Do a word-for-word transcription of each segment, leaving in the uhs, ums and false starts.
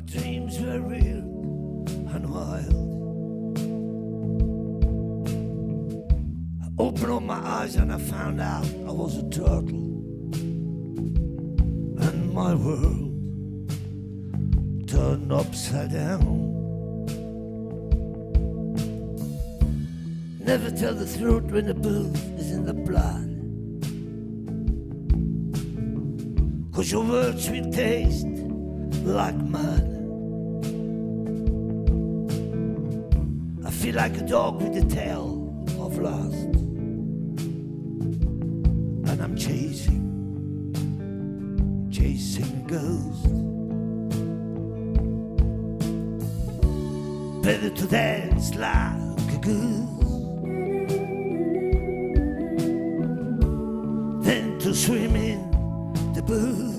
dreams were real and wild. I opened up my eyes and I found out I was a turtle, and my world turned upside down. Never tell the truth when the booze is in the blood, 'cause your words will taste like mud. I feel like a dog with the tail of lust, and I'm chasing, chasing a ghost. Better to dance like a goose than to swim in the booze.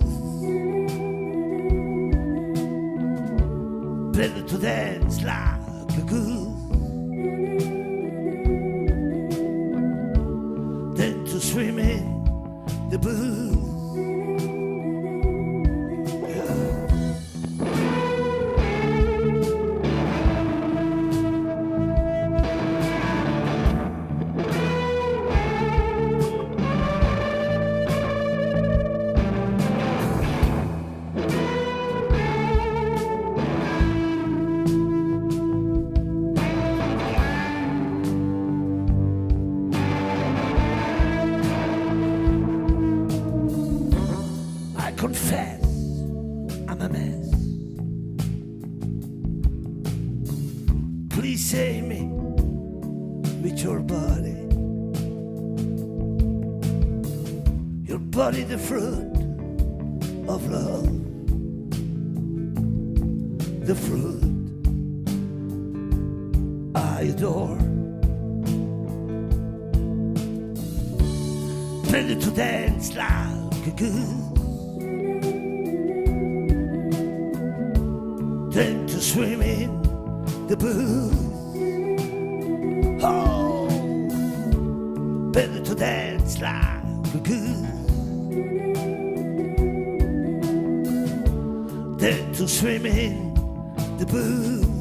Better to dance like a goose than to swim in the booze. Confess, I'm a mess. Please save me with your body. Your body, the fruit of love, the fruit I adore. Ready to dance like a goose, than to swim in the booze. Oh, better to dance like a goose than to swim in the booze.